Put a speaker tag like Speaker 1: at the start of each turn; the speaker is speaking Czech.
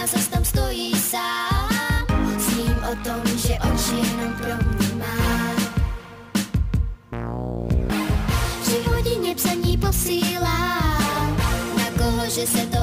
Speaker 1: zas tam stojí sám. Sním o tom, že oči jenom pro mě má. 3 hodiny psaní posílám, na koho, že se to